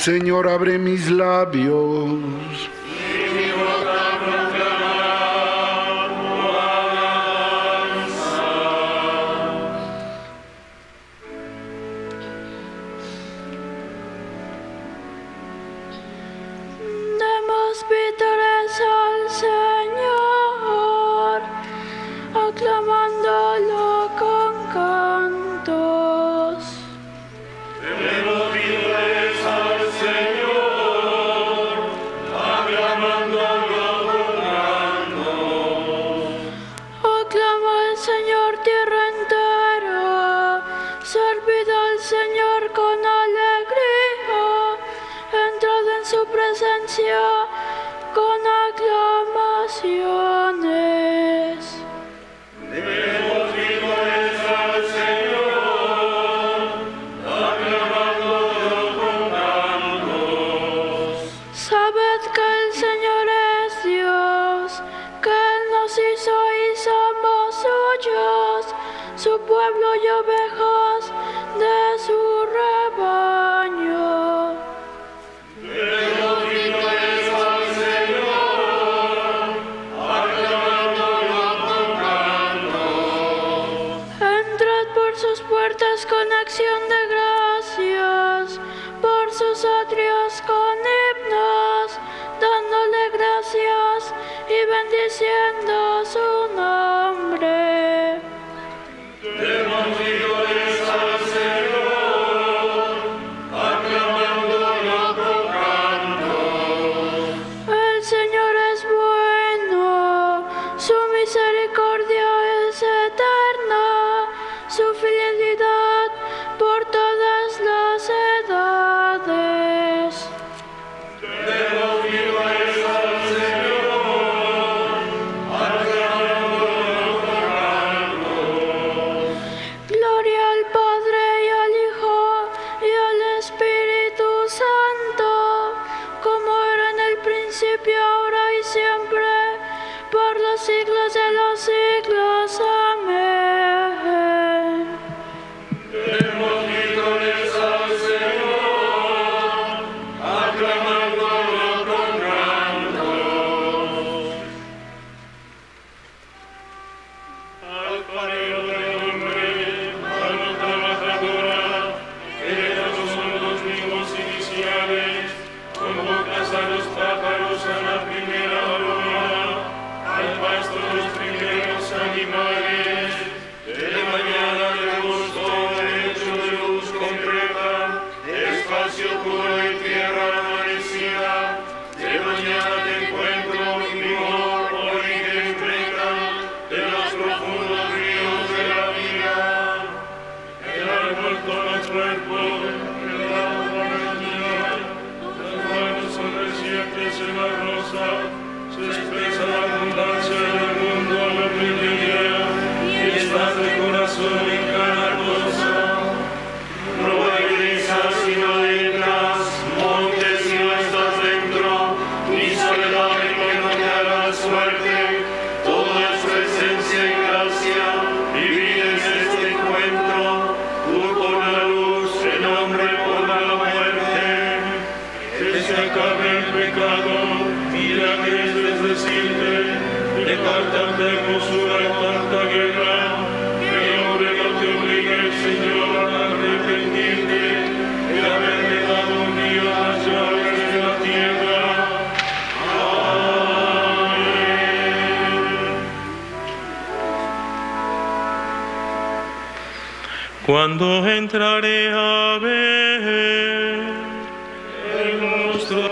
Señor, abre mis labios. Demos vítores al Señor, aclamándolo con cantos. Demos vítores al Señor, aclamándolo con cantos. Aclama al Señor tierra entera, servid al Señor con alegría, entrad en su presencia con aclamaciones. Demos vítores al Señor, aclamándolo con cantos. Sabed que el Señor es Dios, que Él nos hizo y somos suyos, su pueblo y ovejas de su rebaño. Demos vítores al Señor, aclamándolo con cantos. Entrad por sus puertas con acción de gracias, por sus atrios con himnos, dándole gracias y bendiciendo su nombre. Demos vítores al Señor, aclamándolo con cantos. El Señor es bueno, su misericordia es eterna, su fidelidad por todas las edades. Demos vítores al Señor, aclamándolo con cantos. Gloria al Padre y al Hijo y al Espíritu Santo, como era en el principio, ahora y siempre, por los siglos de los siglos. Amén. Demos vítores al Señor, aclamándolo con cantos. Al panero del hombre, mano trabajadora, herederos son los mismos iniciales, convocas a los pájaros a la primera aurora, al pasto los primeros animales, de mañana de gusto, derecho de luz concreta, espacio puro y tierra amanecida, de mañana te encuentro, vigor, origen creta, de los profundos ríos de la vida, el árbol toma cuerpo, el agua mañana, las manos son recientes en la rosa, se expresa la abundancia del mundo a la mediodía, y estás de corazón en cada cosa. No hay risas si no entras, montes si no estás dentro, ni soledad en que no te hará suerte. Todo es presencia y gracia, vivir en este encuentro, tú por la luz, el hombre por la muerte. Que se acabe el pecado, mira que es decirte, de tanta hermosura y tanta guerra, que el hombre no te obligue el Señor a arrepentirte, de haberle dado un día las llaves de la tierra. Amén. Cuando entraré a ver el rostro de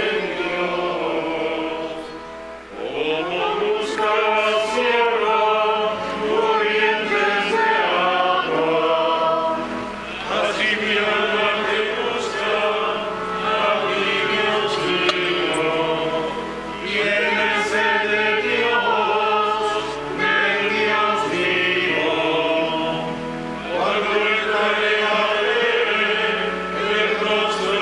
Dios, como busca la sierra corrientes de agua, así mi alma te busca, a ti Dios mío, tiene sed de Dios mío. Cuando entraré a ver el rostro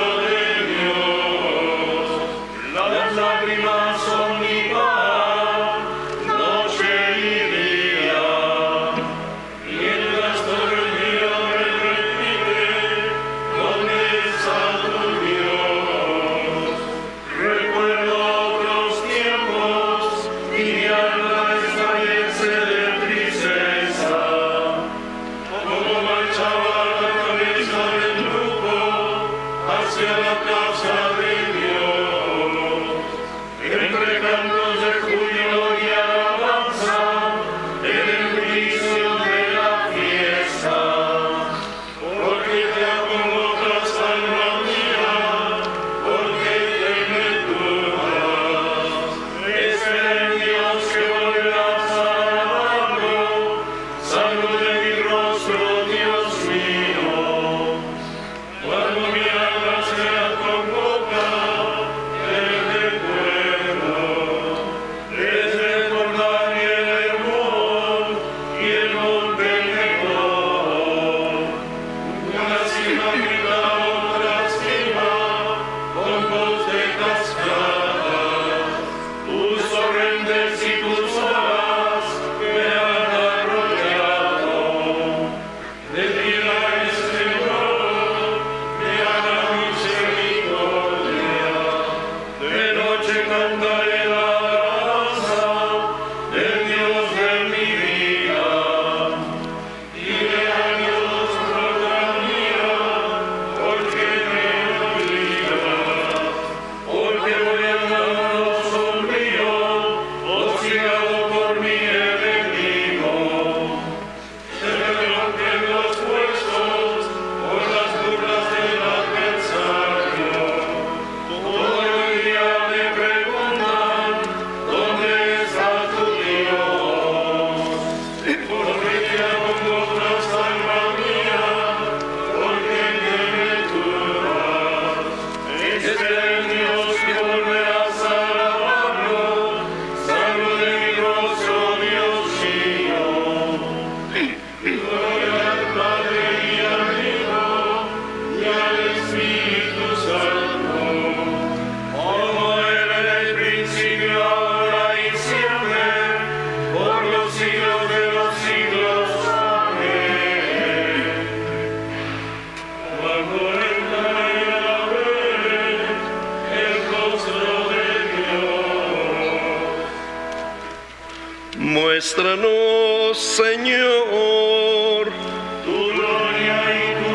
muéstranos, Señor, tu gloria y tu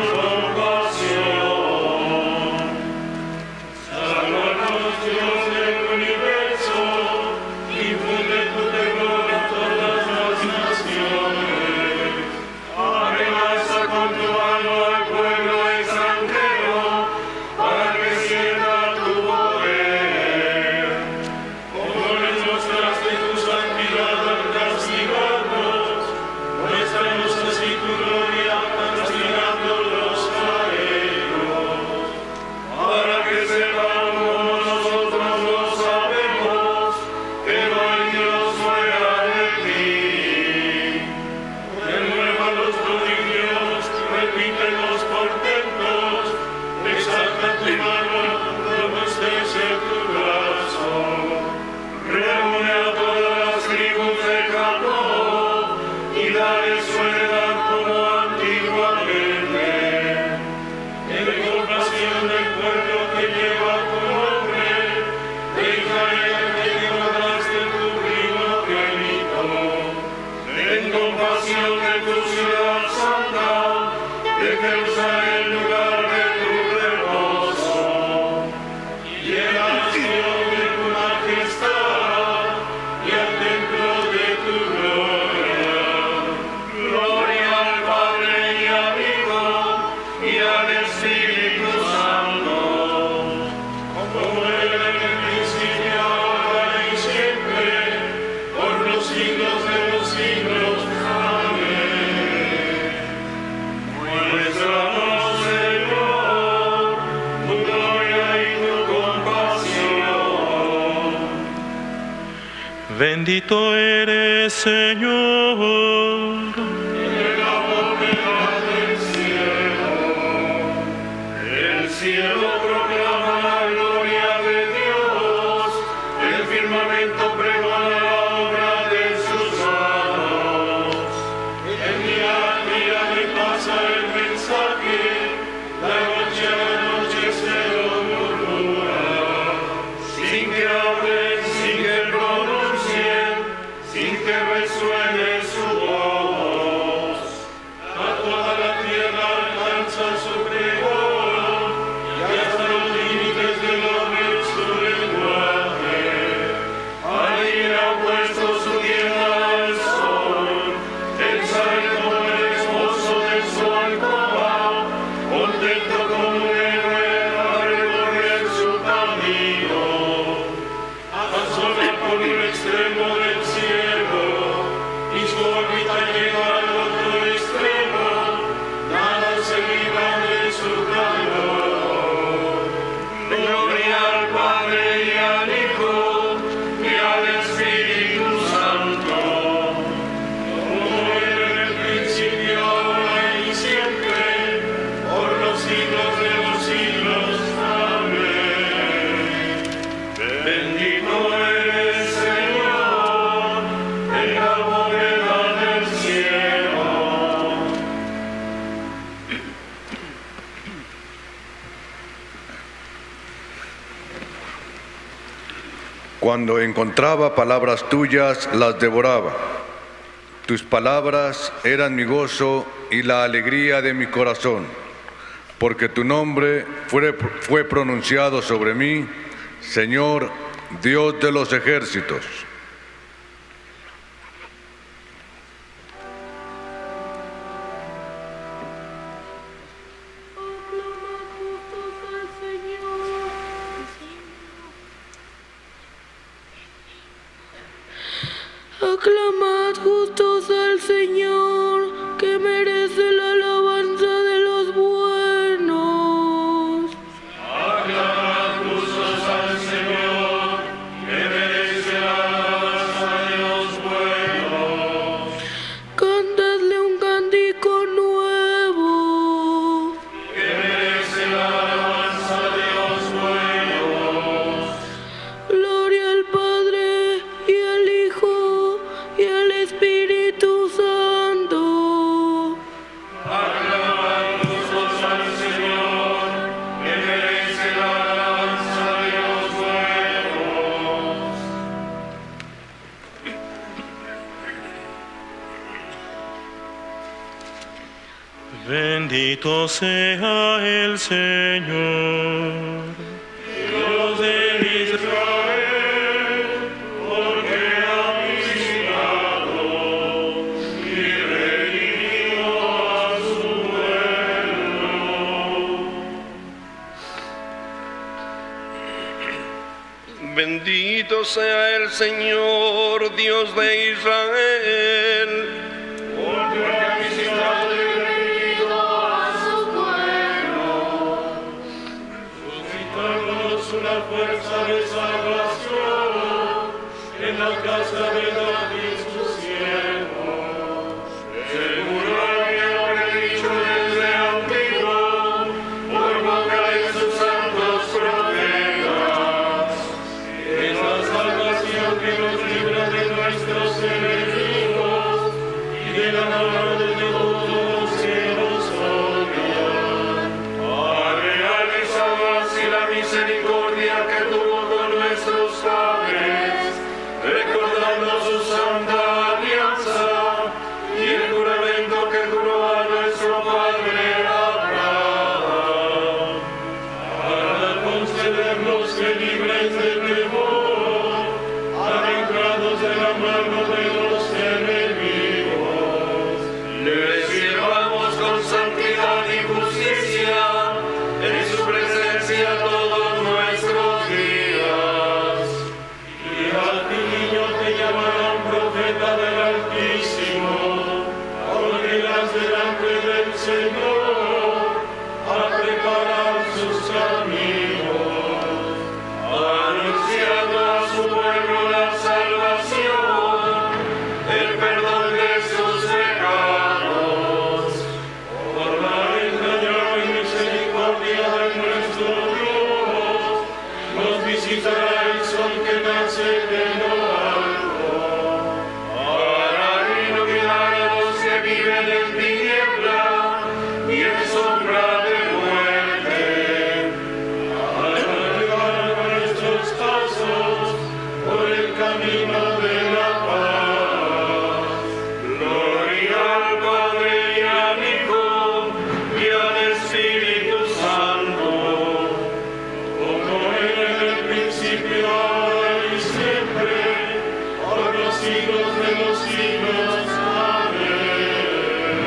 compasión. Sálvanos, Dios del universo, infunde tu temor a todas las naciones. Amenaza con tu mano al pueblo extranjero, para que sienta tu poder. Como les mostraste tu santidad al castigarnos, muéstranos así tu gloria castigando los caídos, para que sepamos nosotros lo sabemos, que no hay Dios fuera de ti. Renuevan los prodigios, repiten los portentos, exalta tu mano, robustece tu brazo. Reúne a todas las tribus de Jacob y dale su heredad como antiguamente. En compasión del pueblo que lleva tu nombre, de Israel que guardaste tu primogénito. En compasión de tu ciudad santa, de Jerusalén, lugar de tu reposo. Llena a Sion de tu majestad y al templo de tu gloria. Gloria al Padre y al Hijo y al Espíritu Santo, como era en el principio, ahora y siempre, por los siglos de los siglos. Amén. Muéstranos, Señor, tu gloria y tu compasión. Bendito eres, Señor. En la bóveda del cielo, el cielo proclama la gloria de Dios, el firmamento pregona la obra de sus manos. El día le pasa el mensaje, la noche a la noche se lo murmura, sin que hablen, sin que pronuncien, sin que resuene su voz. A toda la tierra alcanza su pregón, y hasta los límites del hombre su lenguaje. Alguien ha puesto su tienda al sol, él sale como el esposo de su alcoba, contento como un héroe a recorrer su camino. Asoma por un extremo del cielo, y su órbita llega al otro extremo, nada se libra de su calor. Gloria al Padre y al Hijo y al Espíritu Santo, como era en el principio, ahora y siempre, por los siglos de los siglos. Amén. Bendito eres, Señor, en la bóveda del cielo. Cuando encontraba palabras tuyas, las devoraba. Tus palabras eran mi gozo y la alegría de mi corazón, porque tu nombre fue pronunciado sobre mí, Señor, Dios de los ejércitos. Aclamad justos al Señor, que merece la alabanza de los buenos. Aclamad justos al Señor, que merece la alabanza Bendito sea el Señor. Dios de Israel, porque ha visitado y redimido a su pueblo. Bendito sea el Señor, Dios de Israel, Porque ha visitado y redimido a su pueblo, suscitándonos una fuerza de salvación en la casa de David su siervo, según lo había predicho desde antiguo por boca de sus santos profetas. Es la salvación que nos libra de nuestros enemigos y de la mano de todos los que nos odian. Ha realizado así la misericordia que tuvo con nuestros padres, recordando su santa alianza y el juramento que juró a nuestro padre Abraham, para concedernos que libres del temor, arrancados de la mano de los enemigos, les sirvamos con santidad y justicia en su presencia todos nuestros días. Y a ti, niño, te llamarán profeta del Altísimo, porque irás delante del Señor a preparar sus caminos, anunciando a su pueblo la salvación, el perdón de sus pecados, por la entrañable misericordia de nuestro Dios, nos visitará el sol que nace de lo alto, para iluminar a los que viven en tiniebla y en sombra de muerte, para llevar nuestros pasos por el camino de la paz. Gloria al Padre y al Hijo y al Espíritu Santo, como era en el principio, ahora y siempre, por los siglos de los siglos. Amén.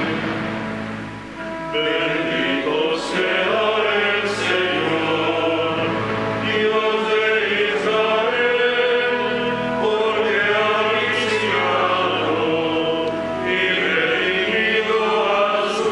Bendito sea el Señor, Dios de Israel, porque ha visitado y redimido a su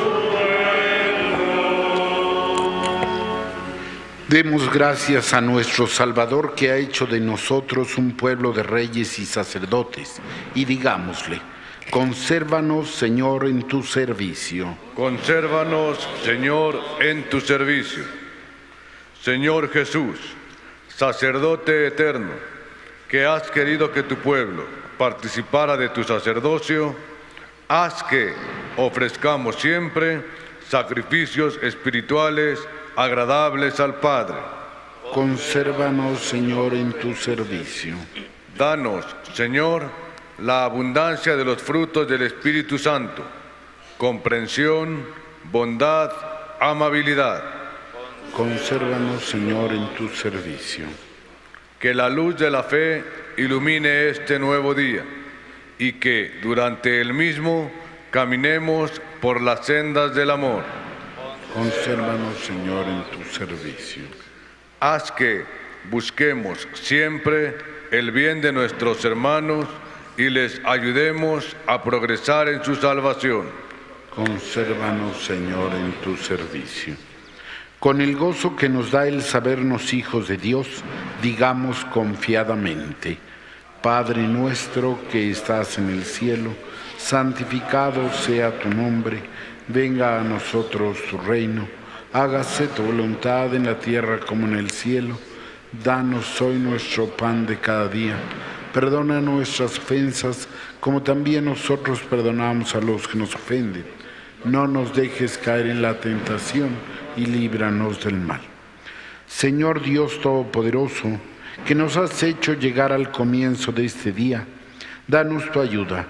pueblo. Demos gracias a nuestro Salvador, que ha hecho de nosotros un pueblo de reyes y sacerdotes, y digámosle: consérvanos, Señor, en tu servicio. Consérvanos, Señor, en tu servicio. Señor Jesús, sacerdote eterno, que has querido que tu pueblo participara de tu sacerdocio, haz que ofrezcamos siempre sacrificios espirituales agradables al Padre. Consérvanos, Señor, en tu servicio. Danos, Señor, la abundancia de los frutos del Espíritu Santo, comprensión, bondad, amabilidad. Consérvanos, Señor, en tu servicio. Que la luz de la fe ilumine este nuevo día y que durante el mismo caminemos por las sendas del amor. Consérvanos, Señor, en tu servicio. Haz que busquemos siempre el bien de nuestros hermanos y les ayudemos a progresar en su salvación. Consérvanos, Señor, en tu servicio. Con el gozo que nos da el sabernos hijos de Dios, digamos confiadamente: Padre nuestro que estás en el cielo, santificado sea tu nombre, venga a nosotros tu reino, hágase tu voluntad en la tierra como en el cielo. Danos hoy nuestro pan de cada día. Perdona nuestras ofensas, como también nosotros perdonamos a los que nos ofenden. No nos dejes caer en la tentación y líbranos del mal. Señor Dios Todopoderoso, que nos has hecho llegar al comienzo de este día, danos tu ayuda,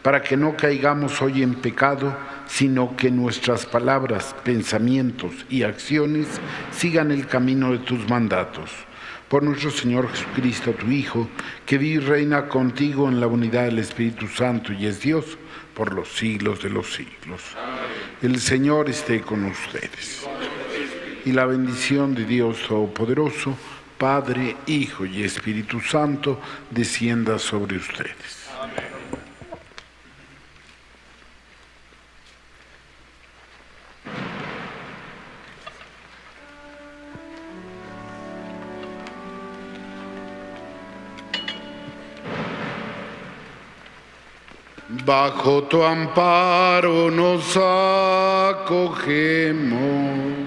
para que no caigamos hoy en pecado, sino que nuestras palabras, pensamientos y acciones sigan el camino de tus mandatos. Por nuestro Señor Jesucristo, tu Hijo, que vive y reina contigo en la unidad del Espíritu Santo y es Dios por los siglos de los siglos. El Señor esté con ustedes. Y la bendición de Dios Todopoderoso, Padre, Hijo y Espíritu Santo, descienda sobre ustedes. Bajo tu amparo nos acogemos.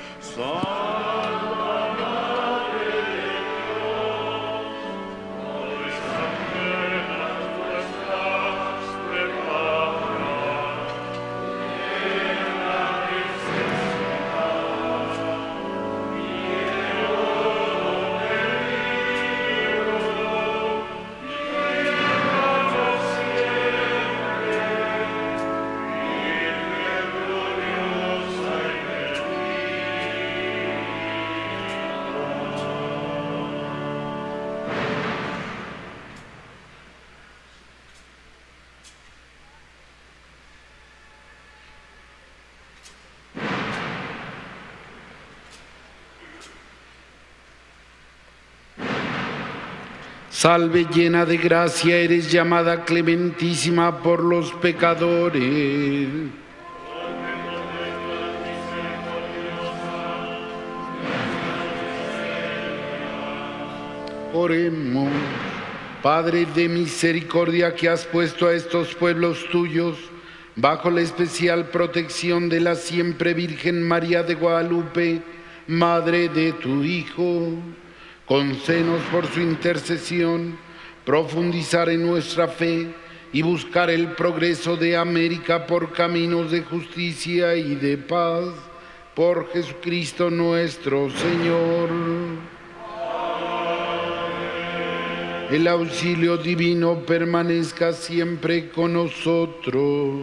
Salve llena de gracia, eres llamada clementísima por los pecadores. Oremos. Padre de misericordia, que has puesto a estos pueblos tuyos bajo la especial protección de la siempre Virgen María de Guadalupe, Madre de tu Hijo, concédenos por su intercesión profundizar en nuestra fe y buscar el progreso de América por caminos de justicia y de paz, por Jesucristo nuestro Señor. El auxilio divino permanezca siempre con nosotros.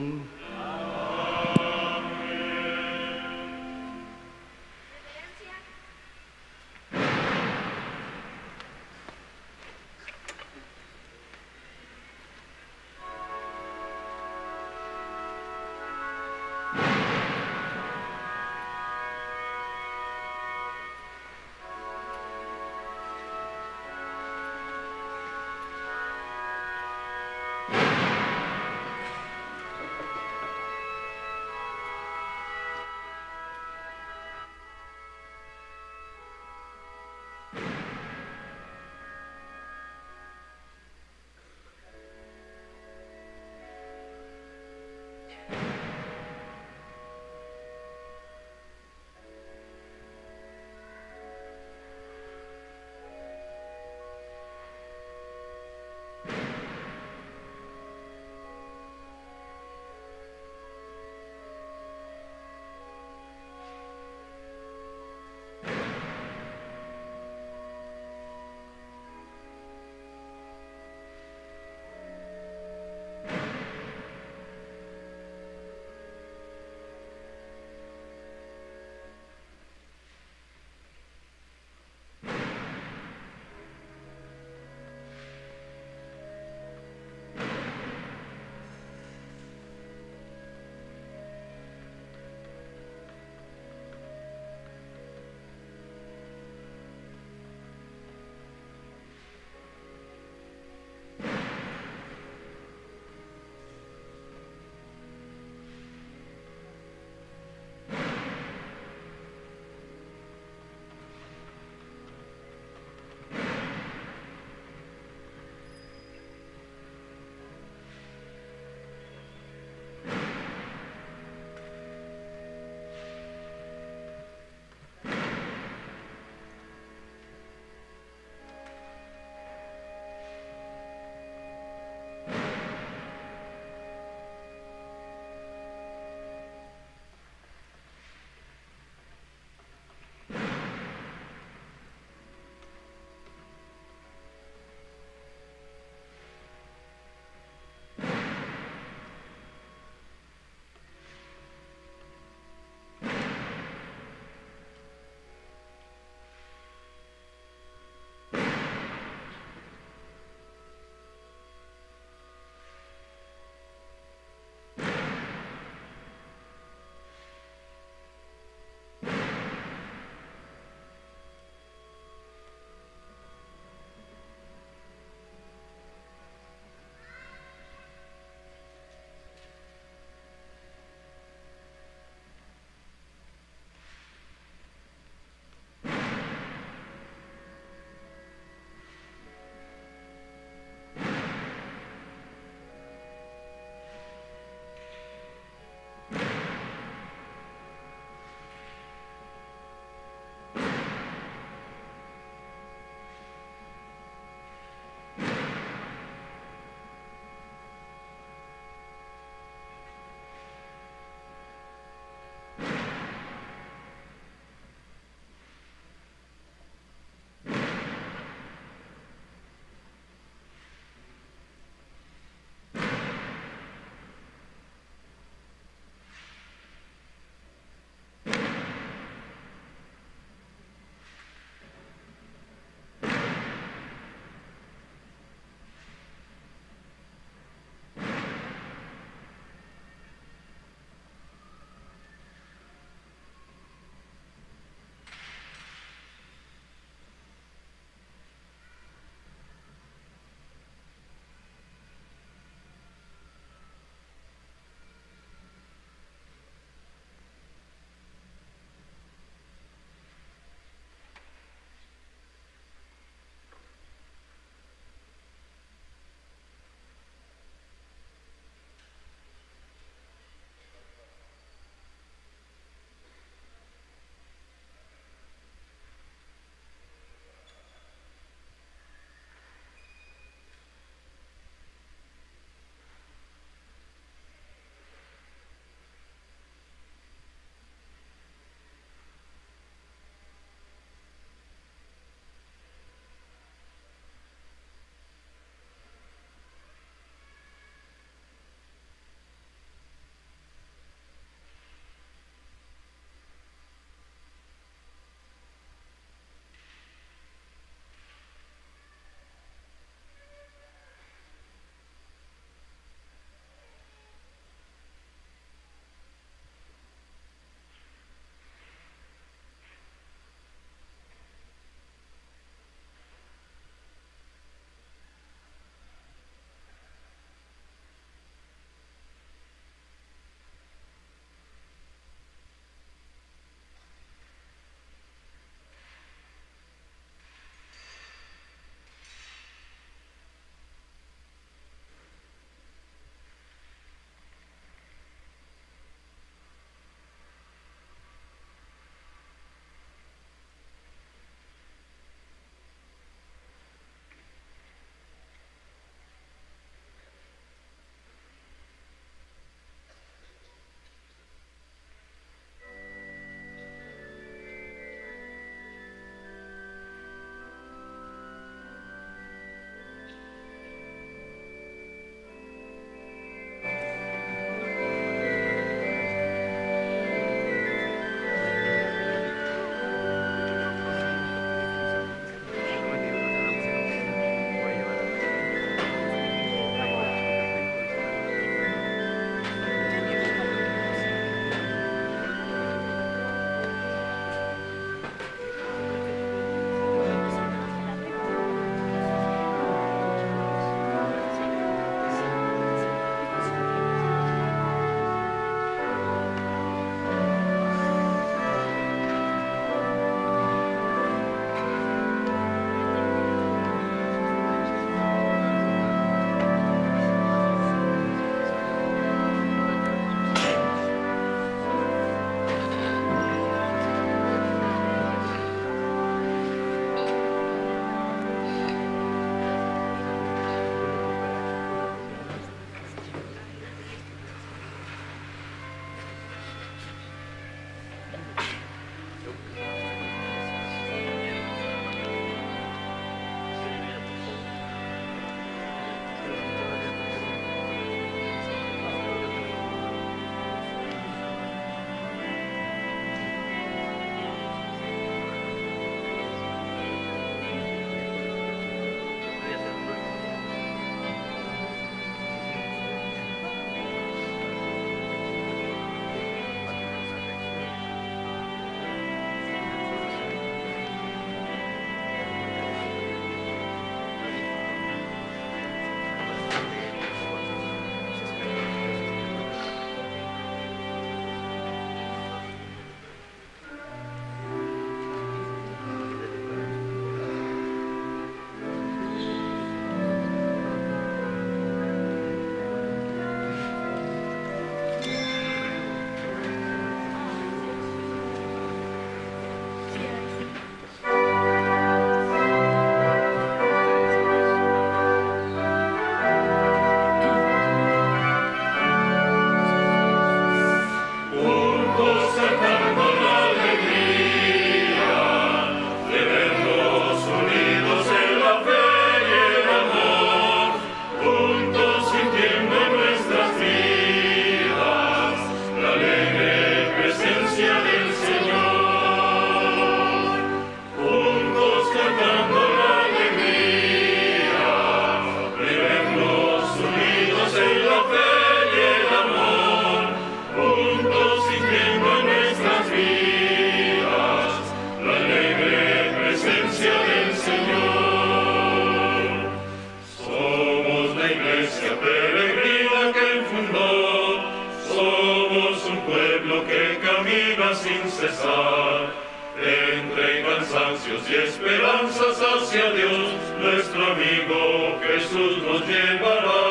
cansancios y esperanzas hacia Dios, nuestro amigo Jesús nos llevará.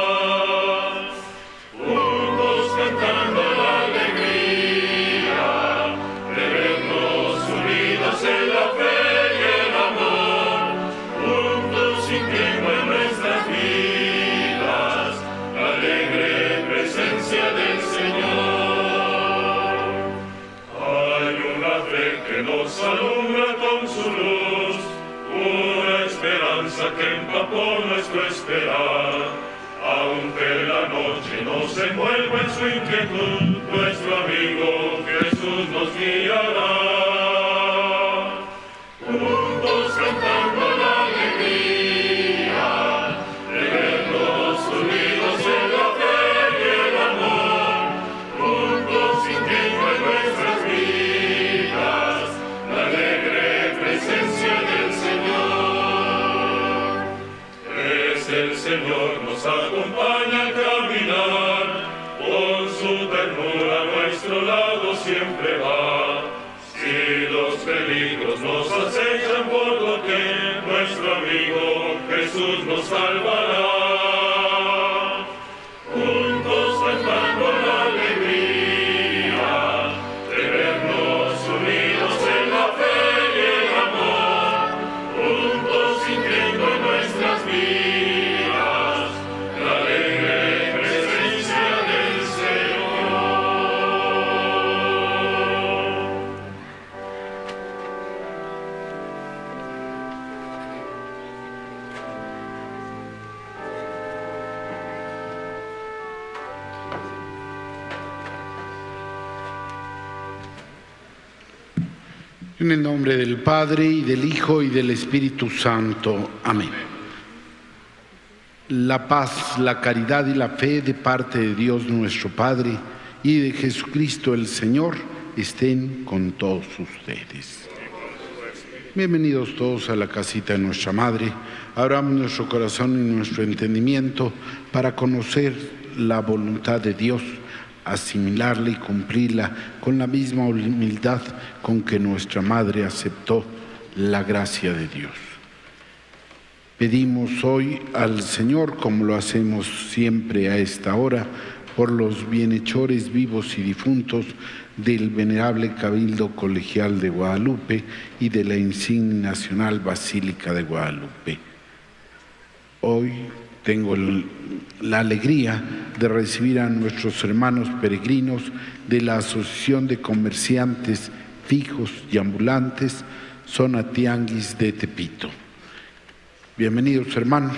Juntos cantando la alegría de vernos unidos en la fe y el amor, juntos sintiendo en nuestras vidas la alegre presencia del Señor. Hay una fe que nos alumbra con su luz, una esperanza que empapó nuestro esperar. Aunque la noche nos envuelva en su inquietud, nuestro amigo Jesús nos guiará. Juntos cantando la alegría de vernos unidos en la fe y el amor, juntos sintiendo en nuestras vidas la alegre presencia del Señor. Es el Señor, nos acompaña a caminar, con su ternura a nuestro lado siempre va. Si los peligros nos acechan por doquier, nuestro amigo Jesús nos salvará. Juntos cantando la alegría de vernos unidos en la fe y el amor, juntos sintiendo en nuestras vidas la alegre presencia del Señor. En el nombre del Padre, y del Hijo, y del Espíritu Santo. Amén. La paz, la caridad y la fe de parte de Dios nuestro Padre y de Jesucristo el Señor estén con todos ustedes. Bienvenidos todos a la casita de nuestra Madre. Abramos nuestro corazón y nuestro entendimiento para conocer la voluntad de Dios, asimilarla y cumplirla con la misma humildad con que nuestra Madre aceptó la gracia de Dios. Pedimos hoy al Señor, como lo hacemos siempre a esta hora, por los bienhechores vivos y difuntos del Venerable Cabildo Colegial de Guadalupe y de la Insigne Nacional Basílica de Guadalupe. Hoy tengo la alegría de recibir a nuestros hermanos peregrinos de la Asociación de Comerciantes Fijos y Ambulantes, Zona Tianguis de Tepito. Bienvenidos, hermanos.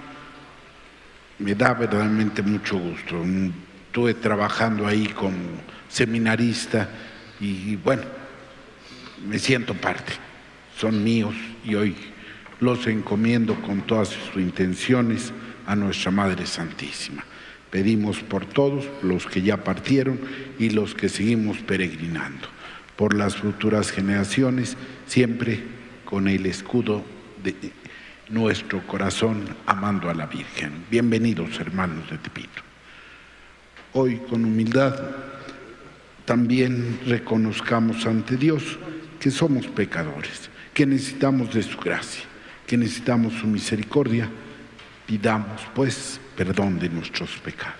Me da verdaderamente mucho gusto. Estuve trabajando ahí como seminarista y bueno, me siento parte. Son míos y hoy los encomiendo con todas sus intenciones a nuestra Madre Santísima. Pedimos por todos los que ya partieron y los que seguimos peregrinando, por las futuras generaciones, siempre con el escudo de nuestro corazón amando a la Virgen. Bienvenidos, hermanos de Tepito. Hoy, con humildad, también reconozcamos ante Dios que somos pecadores, que necesitamos de su gracia, que necesitamos su misericordia. Pidamos, pues, perdón de nuestros pecados.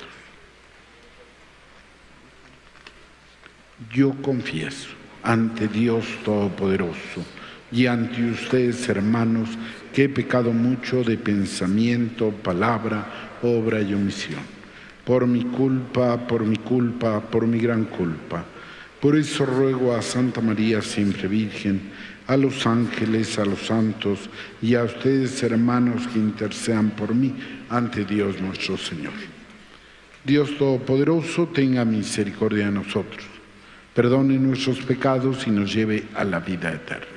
Yo confieso ante Dios Todopoderoso y ante ustedes, hermanos, que he pecado mucho de pensamiento, palabra, obra y omisión. Por mi culpa, por mi gran culpa. Por eso ruego a Santa María siempre Virgen, a los ángeles, a los santos y a ustedes, hermanos, que intercedan por mí ante Dios nuestro Señor. Dios Todopoderoso tenga misericordia de nosotros, perdone nuestros pecados y nos lleve a la vida eterna.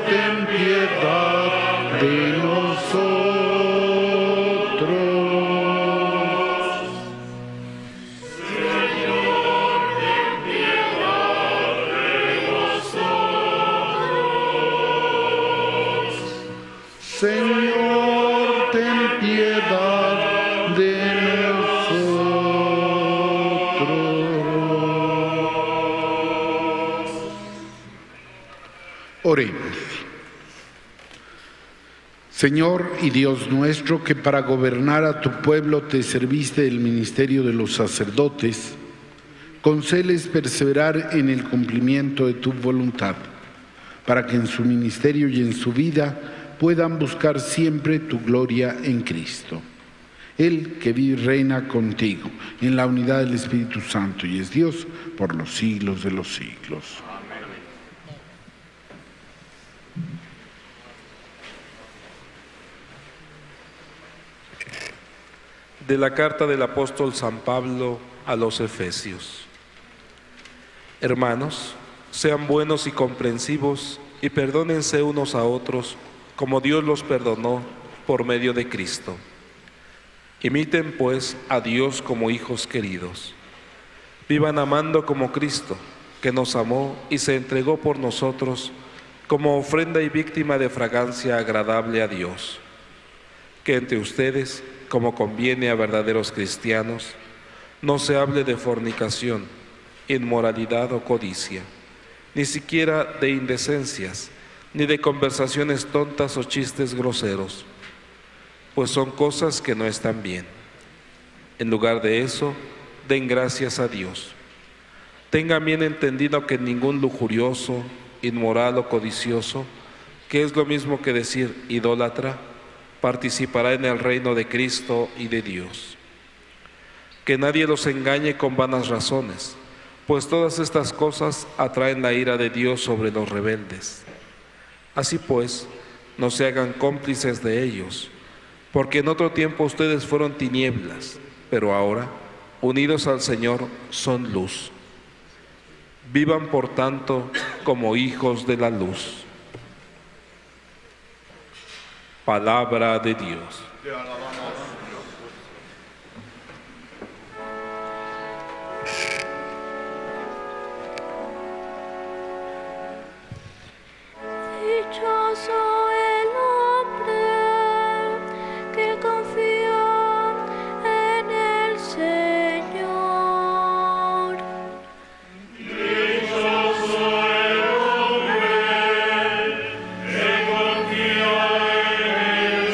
ten piedad de nosotros. Señor, ten piedad de nosotros. Oremos. Señor y Dios nuestro, que para gobernar a tu pueblo te serviste del ministerio de los sacerdotes, concédeles perseverar en el cumplimiento de tu voluntad, para que en su ministerio y en su vida puedan buscar siempre tu gloria en Cristo. Él que vive y reina contigo en la unidad del Espíritu Santo y es Dios por los siglos de los siglos. Amén. De la carta del apóstol San Pablo a los Efesios. Hermanos, sean buenos y comprensivos y perdónense unos a otros, como Dios los perdonó por medio de Cristo. Imiten pues a Dios como hijos queridos. Vivan amando como Cristo, que nos amó y se entregó por nosotros como ofrenda y víctima de fragancia agradable a Dios. Que entre ustedes, como conviene a verdaderos cristianos, no se hable de fornicación, inmoralidad o codicia, ni siquiera de indecencias, ni de conversaciones tontas o chistes groseros, pues son cosas que no están bien. En lugar de eso, den gracias a Dios. Tengan bien entendido que ningún lujurioso, inmoral o codicioso, que es lo mismo que decir idólatra, participará en el reino de Cristo y de Dios. Que nadie los engañe con vanas razones, pues todas estas cosas atraen la ira de Dios sobre los rebeldes. Así pues, no se hagan cómplices de ellos, porque en otro tiempo ustedes fueron tinieblas, pero ahora, unidos al Señor, son luz. Vivan, por tanto, como hijos de la luz. Palabra de Dios. Dichoso el hombre que confía en el Señor. Dichoso el hombre que confía en el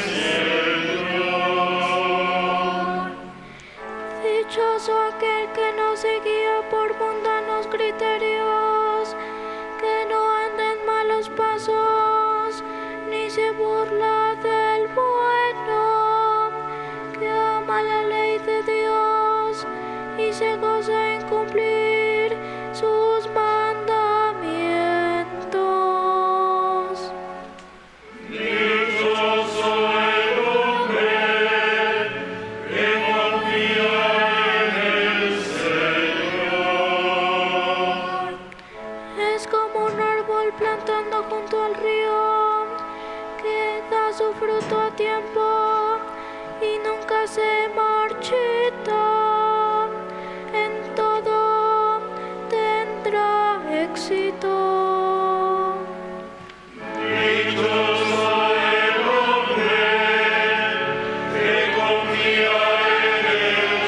Señor. Dichoso aquel que no se guía por mundanos criterios, que no anda en malos pasos, ni se burla del bueno, que ama la ley de Dios y se goza en cumplir sus mandamientos. Dichoso el hombre que confía en el Señor. Es como un árbol plantado junto al río, que da su fruto a tiempo y nunca se marchita. En todo tendrá éxito. Dichoso el hombre que confía en el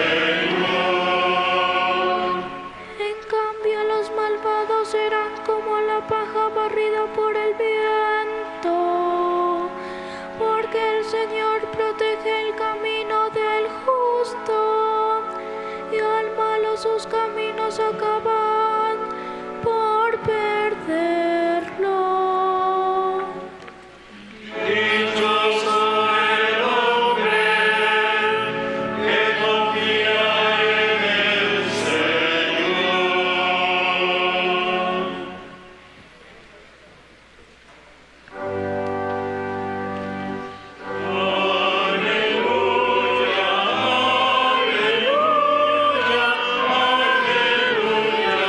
Señor. En cambio los malvados serán como la paja barrida por el viento, porque el Señor protege el camino del justo y al malo sus caminos acaban por perderlo. Dichoso el hombre que confía en el Señor. Aleluya, aleluya, aleluya.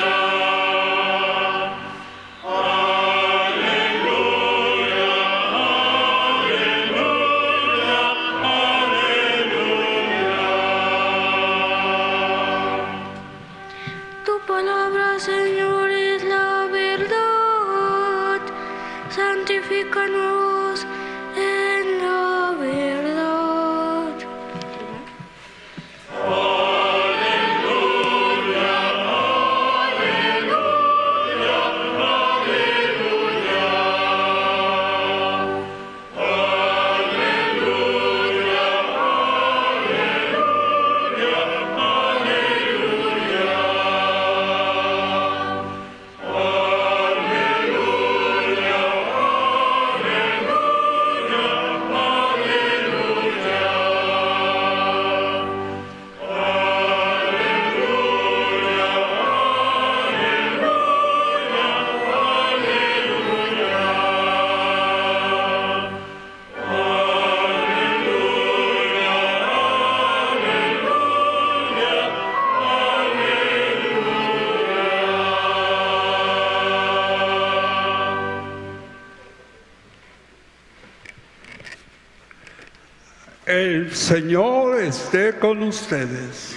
El Señor esté con ustedes.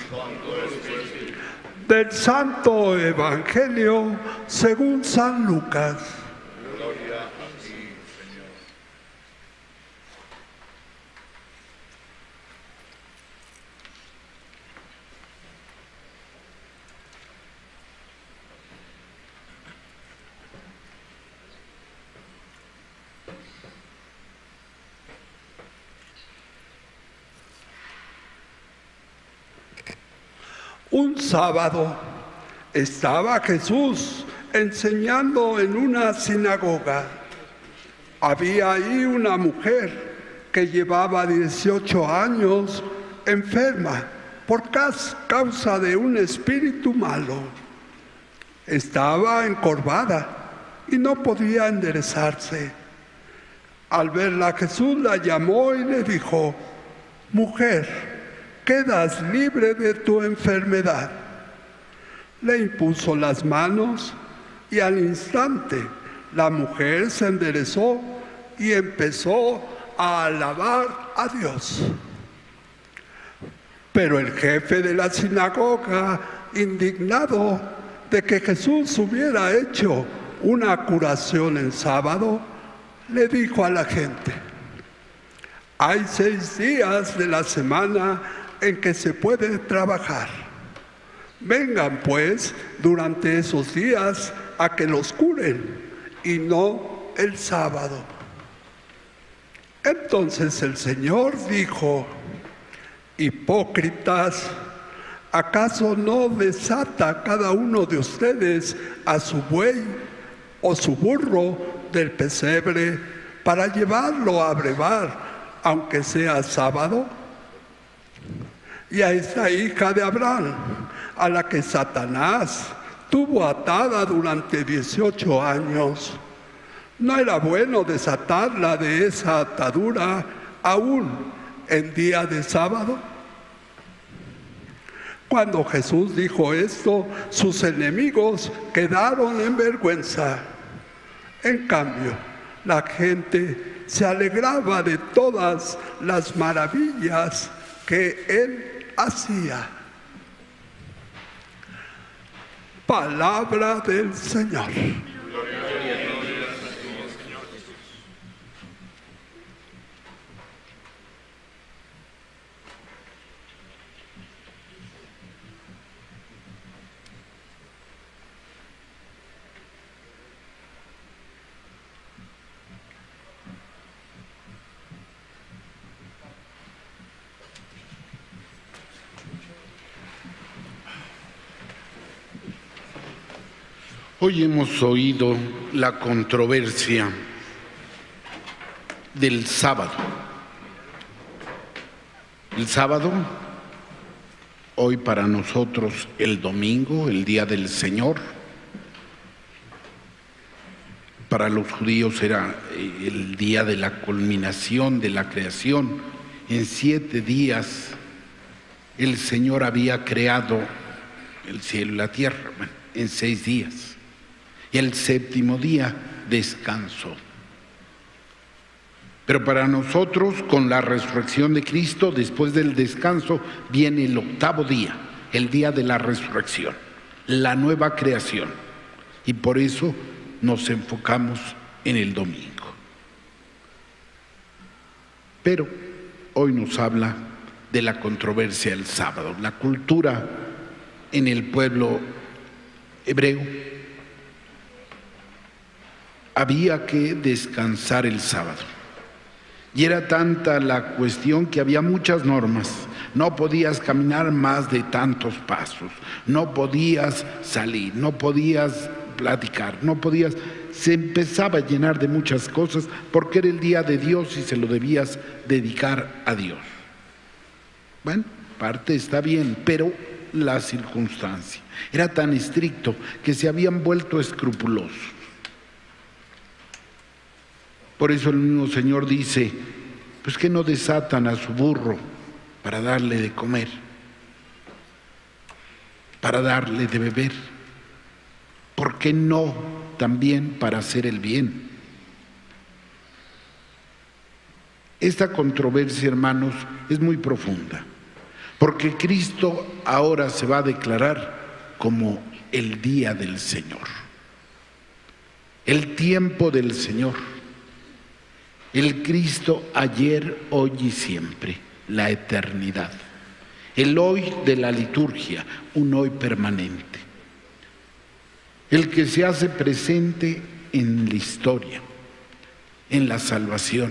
Del Santo Evangelio según San Lucas. Gloria a ti, Señor. Un sábado estaba Jesús enseñando en una sinagoga. Había ahí una mujer que llevaba 18 años enferma por causa de un espíritu malo. Estaba encorvada y no podía enderezarse. Al verla, Jesús la llamó y le dijo: «Mujer, quedas libre de tu enfermedad». Le impuso las manos y al instante la mujer se enderezó y empezó a alabar a Dios. Pero el jefe de la sinagoga, indignado de que Jesús hubiera hecho una curación en sábado, le dijo a la gente: «Hay 6 días de la semana en que se puede trabajar. Vengan pues durante esos días a que los curen y no el sábado». Entonces el Señor dijo: «Hipócritas, ¿acaso no desata cada uno de ustedes a su buey o su burro del pesebre para llevarlo a brevar, aunque sea sábado? Y a esta hija de Abraham, a la que Satanás tuvo atada durante 18 años, ¿no era bueno desatarla de esa atadura aún en día de sábado?». Cuando Jesús dijo esto, sus enemigos quedaron en vergüenza. En cambio, la gente se alegraba de todas las maravillas que él hacía. Palabra del Señor. Hoy hemos oído la controversia del sábado. El sábado, hoy para nosotros el domingo, el día del Señor. Para los judíos era el día de la culminación de la creación. En 7 días el Señor había creado el cielo y la tierra, bueno, en 6 días. Y el 7º día descansó. Pero para nosotros, con la resurrección de Cristo, después del descanso, viene el 8º día, el día de la resurrección, la nueva creación. Y por eso nos enfocamos en el domingo. Pero hoy nos habla de la controversia del sábado. La cultura en el pueblo hebreo había que descansar el sábado. Y era tanta la cuestión que había muchas normas. No podías caminar más de tantos pasos, no podías salir, no podías platicar, no podías... Se empezaba a llenar de muchas cosas porque era el día de Dios y se lo debías dedicar a Dios. Bueno, parte está bien, pero la circunstancia era tan estricto que se habían vuelto escrupulosos. Por eso el mismo Señor dice, pues que no desatan a su burro para darle de comer, para darle de beber. ¿Por qué no también para hacer el bien? Esta controversia, hermanos, es muy profunda, porque Cristo ahora se va a declarar como el día del Señor, el tiempo del Señor, el Cristo ayer, hoy y siempre, la eternidad, el hoy de la liturgia, un hoy permanente, el que se hace presente en la historia, en la salvación,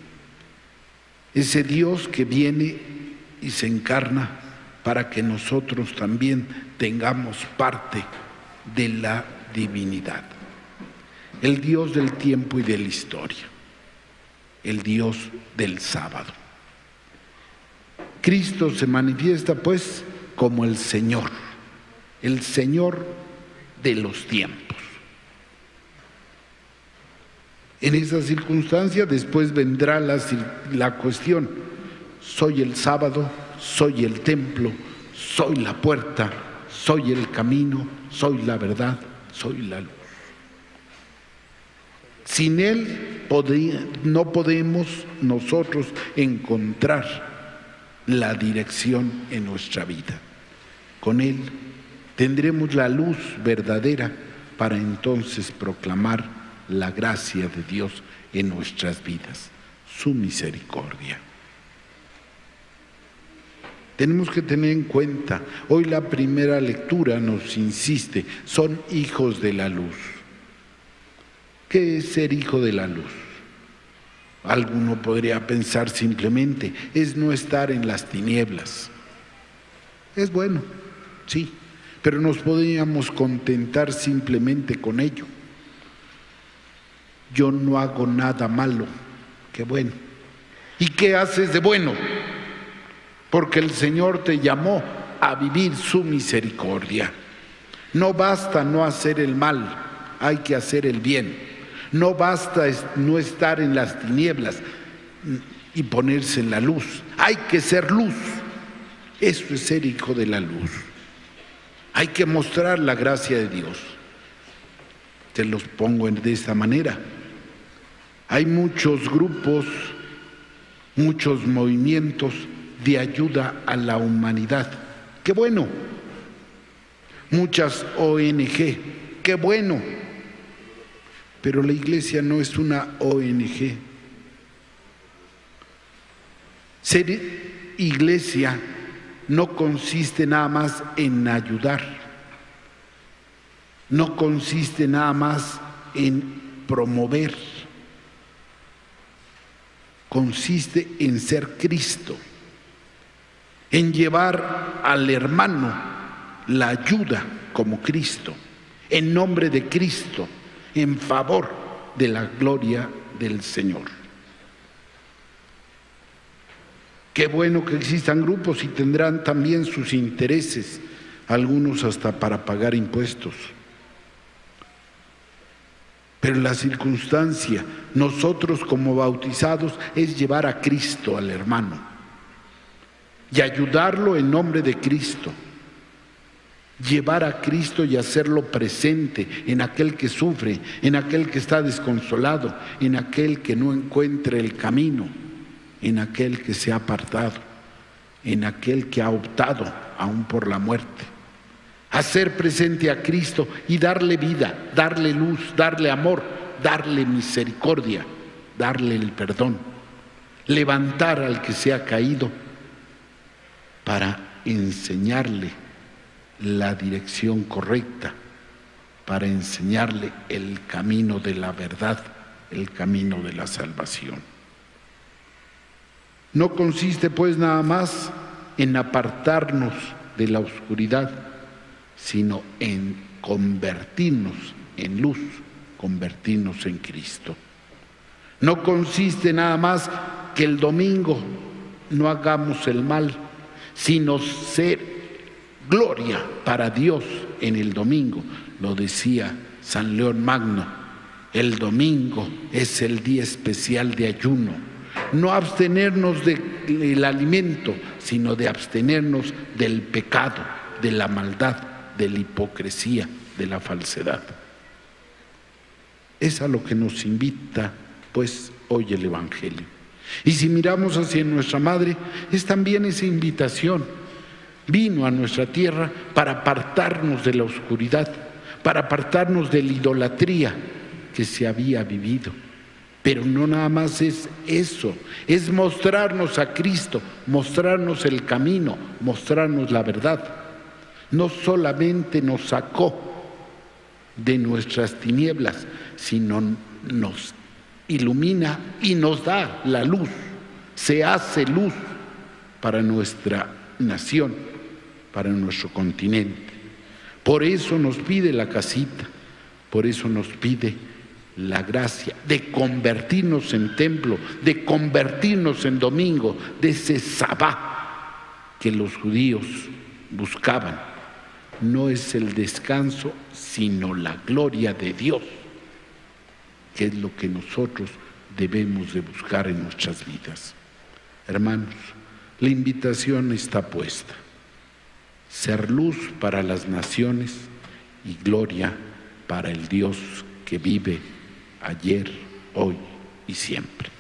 ese Dios que viene y se encarna para que nosotros también tengamos parte de la divinidad, el Dios del tiempo y de la historia, el Dios del sábado. Cristo se manifiesta pues como el Señor de los tiempos. En esa circunstancia después vendrá la cuestión: soy el sábado, soy el templo, soy la puerta, soy el camino, soy la verdad, soy la luz. Sin Él no podemos nosotros encontrar la dirección en nuestra vida. Con Él tendremos la luz verdadera para entonces proclamar la gracia de Dios en nuestras vidas, su misericordia. Tenemos que tener en cuenta, hoy la primera lectura nos insiste, son hijos de la luz. ¿Qué es ser hijo de la luz? Alguno podría pensar simplemente, es no estar en las tinieblas. Es bueno, sí, pero nos podríamos contentar simplemente con ello. Yo no hago nada malo, qué bueno. ¿Y qué haces de bueno? Porque el Señor te llamó a vivir su misericordia. No basta no hacer el mal, hay que hacer el bien. No basta no estar en las tinieblas y ponerse en la luz, hay que ser luz. Eso es ser hijo de la luz. Hay que mostrar la gracia de Dios. Te los pongo de esta manera. Hay muchos grupos, muchos movimientos de ayuda a la humanidad. ¡Qué bueno! Muchas ONG. ¡Qué bueno! Pero la iglesia no es una ONG. Ser iglesia no consiste nada más en ayudar, no consiste nada más en promover, consiste en ser Cristo, en llevar al hermano la ayuda como Cristo, en nombre de Cristo, en favor de la gloria del Señor. Qué bueno que existan grupos y tendrán también sus intereses, algunos hasta para pagar impuestos. Pero la circunstancia, nosotros como bautizados, es llevar a Cristo al hermano y ayudarlo en nombre de Cristo. Llevar a Cristo y hacerlo presente en aquel que sufre, en aquel que está desconsolado, en aquel que no encuentra el camino, en aquel que se ha apartado, en aquel que ha optado aún por la muerte. Hacer presente a Cristo y darle vida, darle luz, darle amor, darle misericordia, darle el perdón, levantar al que se ha caído para enseñarle la dirección correcta, para enseñarle el camino de la verdad, el camino de la salvación. No consiste pues nada más en apartarnos de la oscuridad, sino en convertirnos en luz, convertirnos en Cristo. No consiste nada más que el domingo no hagamos el mal, sino ser gloria para Dios en el domingo. Lo decía San León Magno, el domingo es el día especial de ayuno. No abstenernos del alimento, sino de abstenernos del pecado, de la maldad, de la hipocresía, de la falsedad. Es a lo que nos invita pues hoy el Evangelio. Y si miramos hacia nuestra Madre, es también esa invitación. Vino a nuestra tierra para apartarnos de la oscuridad, para apartarnos de la idolatría que se había vivido. Pero no nada más es eso, es mostrarnos a Cristo, mostrarnos el camino, mostrarnos la verdad. No solamente nos sacó de nuestras tinieblas, sino nos ilumina y nos da la luz, se hace luz para nuestra nación, para nuestro continente. Por eso nos pide la casita, por eso nos pide la gracia de convertirnos en templo, de convertirnos en domingo, de ese sabá que los judíos buscaban. No es el descanso, sino la gloria de Dios, que es lo que nosotros debemos de buscar en nuestras vidas. Hermanos, la invitación está puesta. Ser luz para las naciones y gloria para el Dios que vive ayer, hoy y siempre.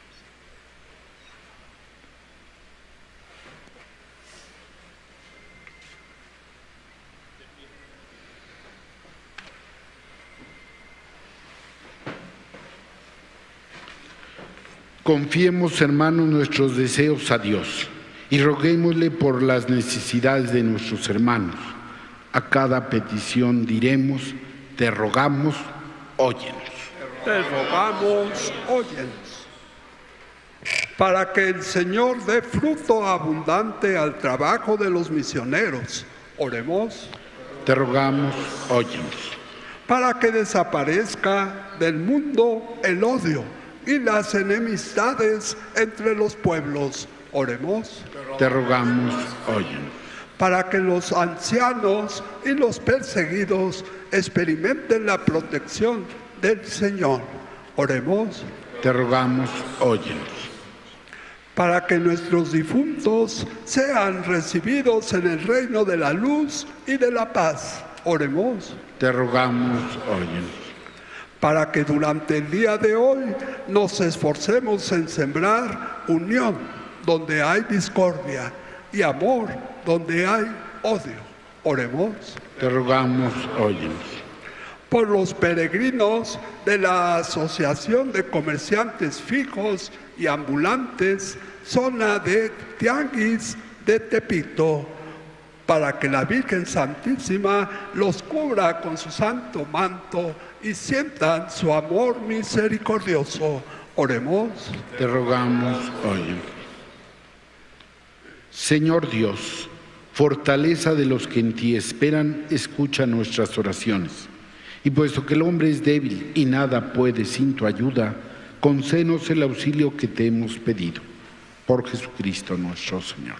Confiemos, hermanos, nuestros deseos a Dios y roguémosle por las necesidades de nuestros hermanos. A cada petición diremos: te rogamos, óyenos. Te rogamos, óyenos. Para que el Señor dé fruto abundante al trabajo de los misioneros, oremos. Te rogamos, óyenos. Para que desaparezca del mundo el odio y las enemistades entre los pueblos, oremos. Te rogamos, óyenos. Para que los ancianos y los perseguidos experimenten la protección del Señor, oremos. Te rogamos, óyenos. Para que nuestros difuntos sean recibidos en el reino de la luz y de la paz, oremos. Te rogamos, óyenos. Para que durante el día de hoy nos esforcemos en sembrar unión donde hay discordia y amor donde hay odio, oremos. Te rogamos, óyenos. Por los peregrinos de la Asociación de Comerciantes Fijos y Ambulantes, zona de Tianguis de Tepito, para que la Virgen Santísima los cubra con su santo manto y sientan su amor misericordioso. Oremos. Te rogamos, óyenos. Señor Dios, fortaleza de los que en ti esperan, escucha nuestras oraciones. Y puesto que el hombre es débil y nada puede sin tu ayuda, concédenos el auxilio que te hemos pedido. Por Jesucristo nuestro Señor.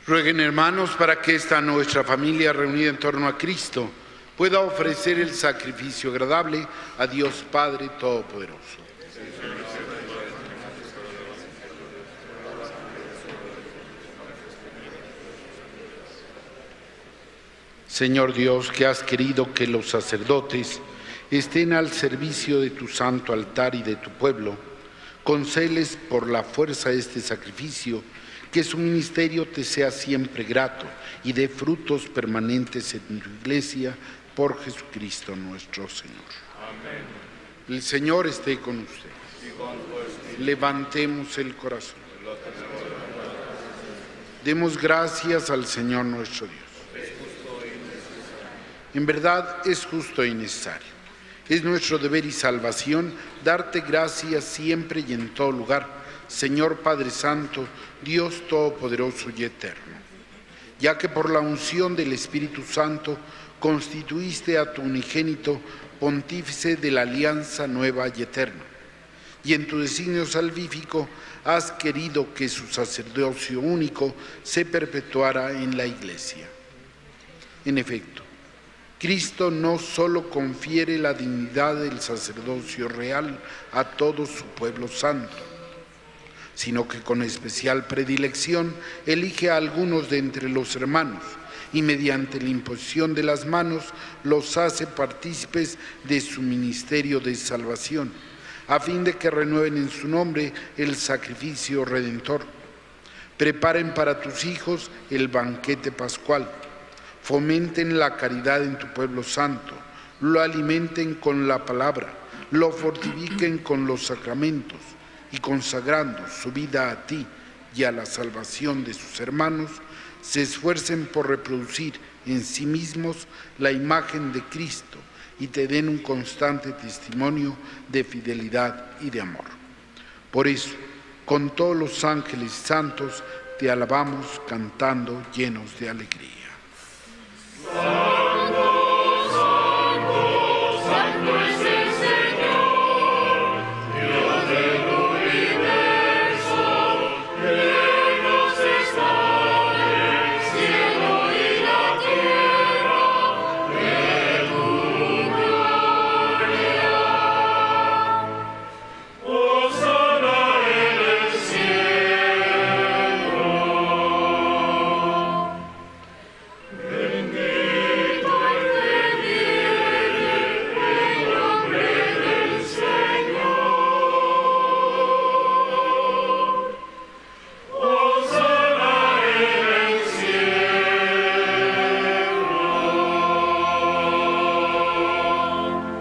Rueguen, hermanos, para que esta nuestra familia reunida en torno a Cristo pueda ofrecer el sacrificio agradable a Dios Padre Todopoderoso. Señor Dios, que has querido que los sacerdotes estén al servicio de tu santo altar y de tu pueblo, concédeles por la fuerza de este sacrificio que su ministerio te sea siempre grato y dé frutos permanentes en tu iglesia, por Jesucristo nuestro Señor. Amén. El Señor esté con ustedes. Levantemos el corazón. Demos gracias al Señor nuestro Dios. En verdad es justo y necesario. Es nuestro deber y salvación darte gracias siempre y en todo lugar, Señor Padre Santo, Dios Todopoderoso y Eterno, ya que por la unción del Espíritu Santo constituiste a tu unigénito pontífice de la alianza nueva y eterna, y en tu designio salvífico has querido que su sacerdocio único se perpetuara en la Iglesia. En efecto, Cristo no solo confiere la dignidad del sacerdocio real a todo su pueblo santo, sino que con especial predilección elige a algunos de entre los hermanos y mediante la imposición de las manos los hace partícipes de su ministerio de salvación, a fin de que renueven en su nombre el sacrificio redentor. Preparen para tus hijos el banquete pascual, fomenten la caridad en tu pueblo santo, lo alimenten con la palabra, lo fortifiquen con los sacramentos y consagrando su vida a ti y a la salvación de sus hermanos, se esfuercen por reproducir en sí mismos la imagen de Cristo y te den un constante testimonio de fidelidad y de amor. Por eso, con todos los ángeles santos, te alabamos cantando llenos de alegría. Santo, santo, santo es el Señor, Dios del universo, llenos está el cielo y la tierra de tu gloria. Hosana en el cielo. Bendito el que viene en nombre del Señor. Hosana en el cielo.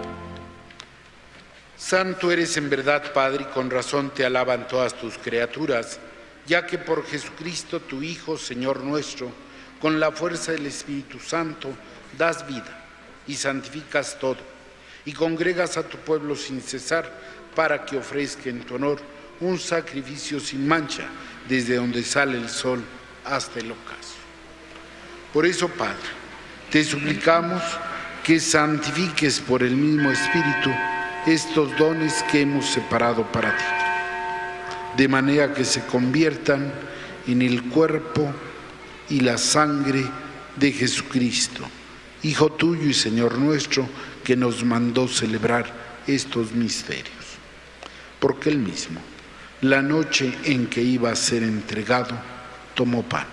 Santo eres en verdad, Padre, y con razón te alaban todas tus criaturas, ya que por Jesucristo, tu Hijo, Señor nuestro, con la fuerza del Espíritu Santo, das vida y santificas todo, y congregas a tu pueblo sin cesar, para que ofrezca en tu honor un sacrificio sin mancha, desde donde sale el sol hasta el ocaso. Por eso, Padre, te suplicamos que santifiques por el mismo Espíritu estos dones que hemos separado para ti, de manera que se conviertan en el cuerpo y la sangre de Jesucristo, Hijo tuyo y Señor nuestro, que nos mandó celebrar estos misterios. Porque él mismo, la noche en que iba a ser entregado, tomó pan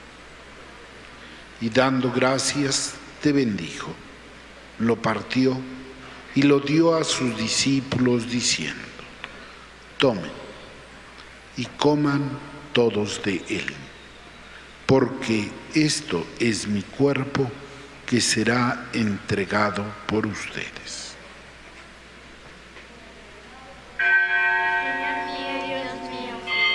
y dando gracias, te bendijo, lo partió y lo dio a sus discípulos diciendo: tomen y coman todos de él, porque esto es mi cuerpo que será entregado por ustedes. Señor mío y Dios mío.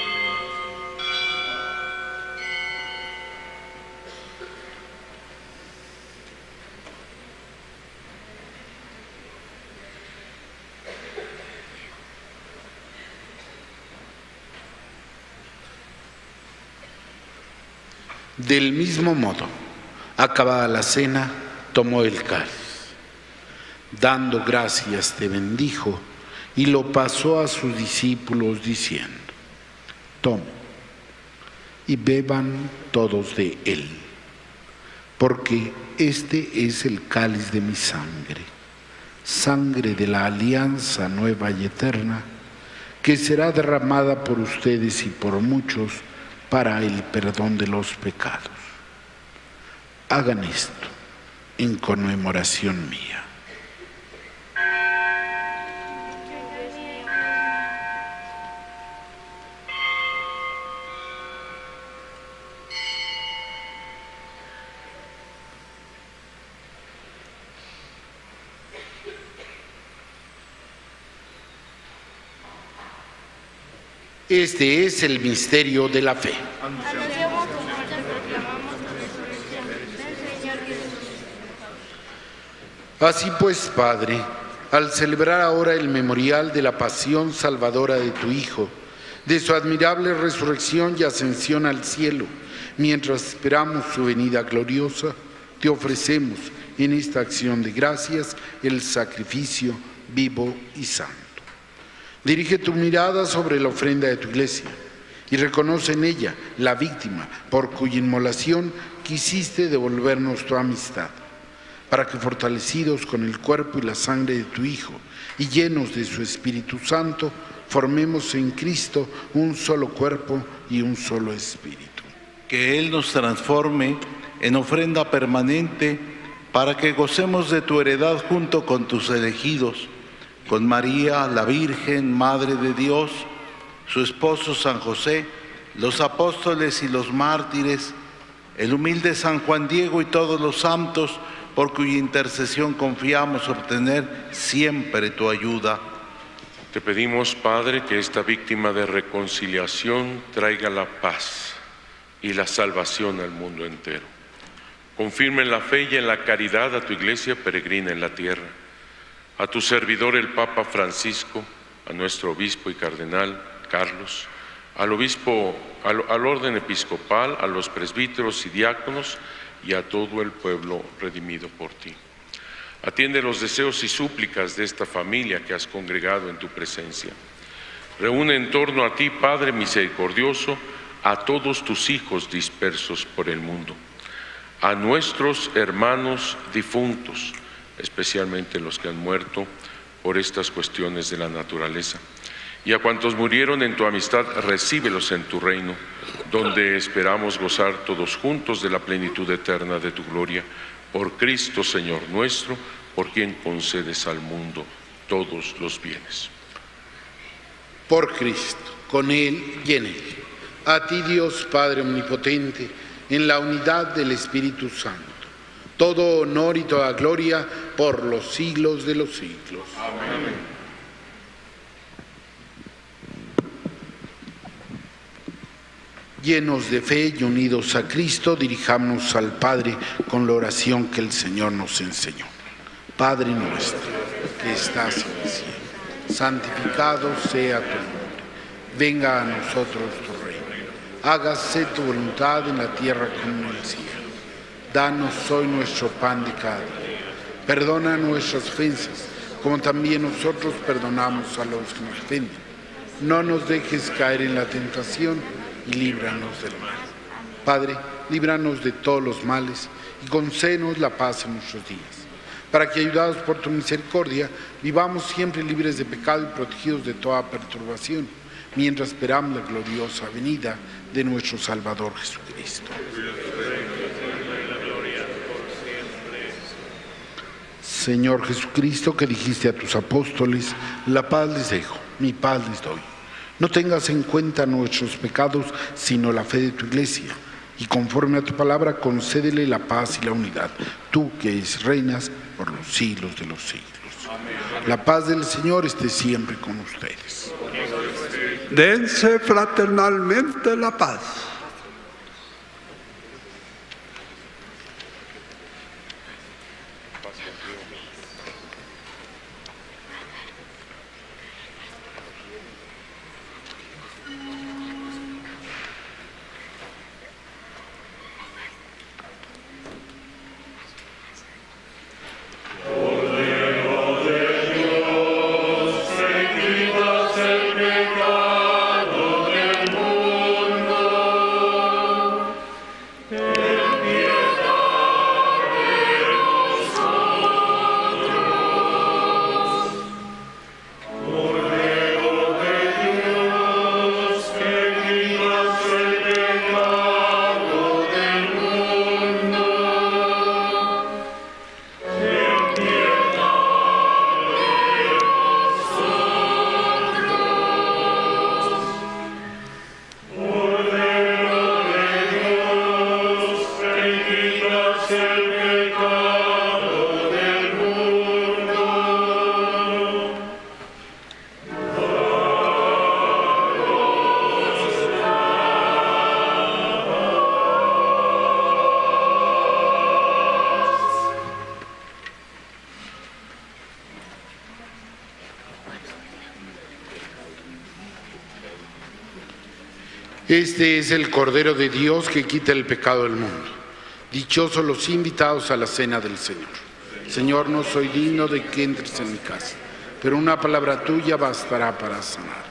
Del mismo modo, acabada la cena, tomó el cáliz, dando gracias te bendijo y lo pasó a sus discípulos diciendo: tomen y beban todos de él. Porque este es el cáliz de mi sangre, sangre de la alianza nueva y eterna, que será derramada por ustedes y por muchos para el perdón de los pecados. Hagan esto en conmemoración mía. Este es el misterio de la fe. Así pues, Padre, al celebrar ahora el memorial de la pasión salvadora de tu Hijo, de su admirable resurrección y ascensión al cielo, mientras esperamos su venida gloriosa, te ofrecemos en esta acción de gracias el sacrificio vivo y santo. Dirige tu mirada sobre la ofrenda de tu iglesia y reconoce en ella la víctima por cuya inmolación quisiste devolvernos tu amistad, para que fortalecidos con el cuerpo y la sangre de tu Hijo y llenos de su Espíritu Santo, formemos en Cristo un solo cuerpo y un solo espíritu. Que Él nos transforme en ofrenda permanente para que gocemos de tu heredad junto con tus elegidos, con María, la Virgen, Madre de Dios, su esposo San José, los apóstoles y los mártires, el humilde San Juan Diego y todos los santos, por cuya intercesión confiamos obtener siempre tu ayuda. Te pedimos, Padre, que esta víctima de reconciliación traiga la paz y la salvación al mundo entero. Confirma en la fe y en la caridad a tu iglesia peregrina en la tierra, a tu servidor el Papa Francisco, a nuestro obispo y cardenal Carlos, al orden episcopal, a los presbíteros y diáconos y a todo el pueblo redimido por ti. Atiende los deseos y súplicas de esta familia que has congregado en tu presencia. Reúne en torno a ti, Padre misericordioso, a todos tus hijos dispersos por el mundo, a nuestros hermanos difuntos, especialmente los que han muerto por estas cuestiones de la naturaleza, y a cuantos murieron en tu amistad, recíbelos en tu reino, donde esperamos gozar todos juntos de la plenitud eterna de tu gloria, por Cristo Señor nuestro, por quien concedes al mundo todos los bienes. Por Cristo, con Él y en Él, a ti Dios Padre omnipotente, en la unidad del Espíritu Santo, todo honor y toda gloria por los siglos de los siglos. Amén. Llenos de fe y unidos a Cristo, dirijámonos al Padre con la oración que el Señor nos enseñó. Padre nuestro, que estás en el cielo, santificado sea tu nombre. Venga a nosotros tu reino. Hágase tu voluntad en la tierra como en el cielo. Danos hoy nuestro pan de cada día. Perdona nuestras ofensas, como también nosotros perdonamos a los que nos ofenden. No nos dejes caer en la tentación y líbranos del mal. Padre, líbranos de todos los males y concédenos la paz en nuestros días, para que, ayudados por tu misericordia, vivamos siempre libres de pecado y protegidos de toda perturbación, mientras esperamos la gloriosa venida de nuestro Salvador Jesucristo. Señor Jesucristo, que dijiste a tus apóstoles, la paz les dejo, mi paz les doy. No tengas en cuenta nuestros pecados, sino la fe de tu iglesia, y conforme a tu palabra concédele la paz y la unidad, tú que reinas por los siglos de los siglos. Amén. La paz del Señor esté siempre con ustedes. Dense fraternalmente la paz. El pecado del mundo. Este es el Cordero de Dios que quita el pecado del mundo. Dichosos los invitados a la cena del Señor. Señor, no soy digno de que entres en mi casa, pero una palabra tuya bastará para sanar.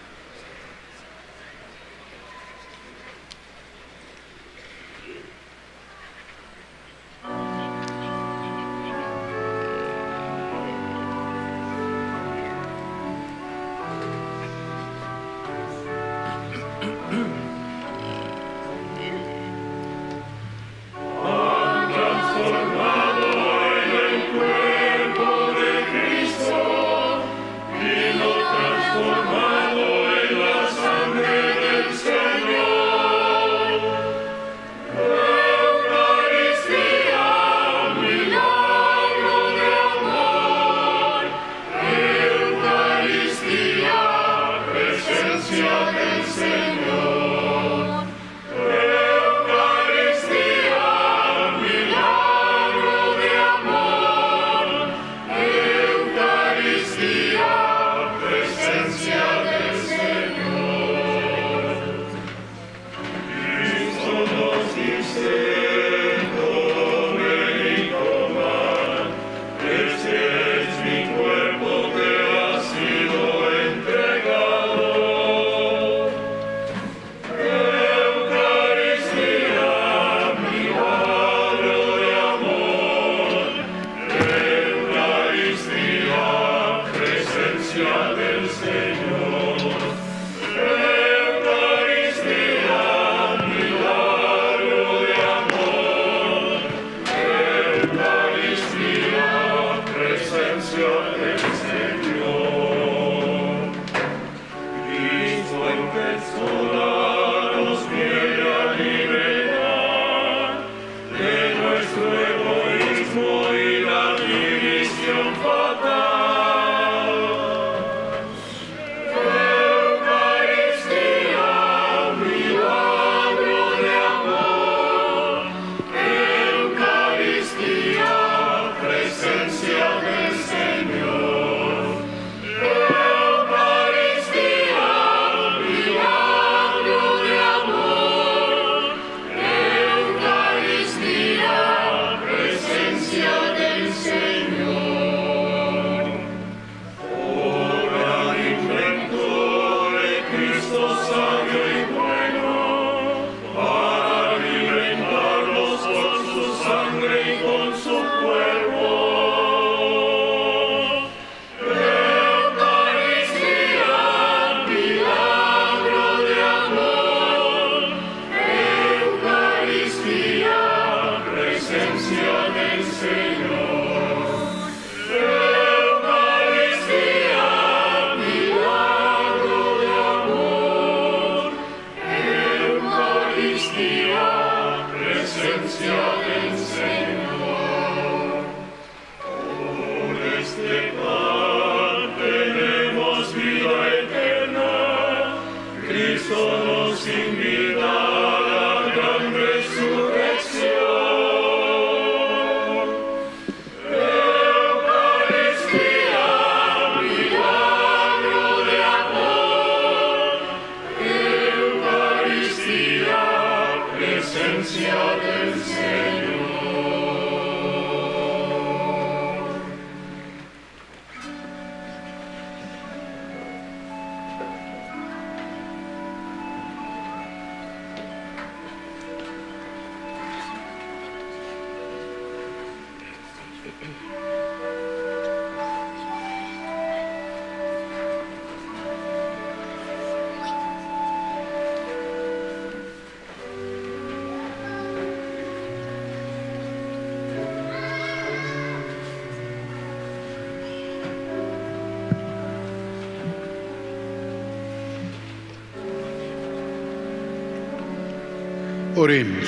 Oremos.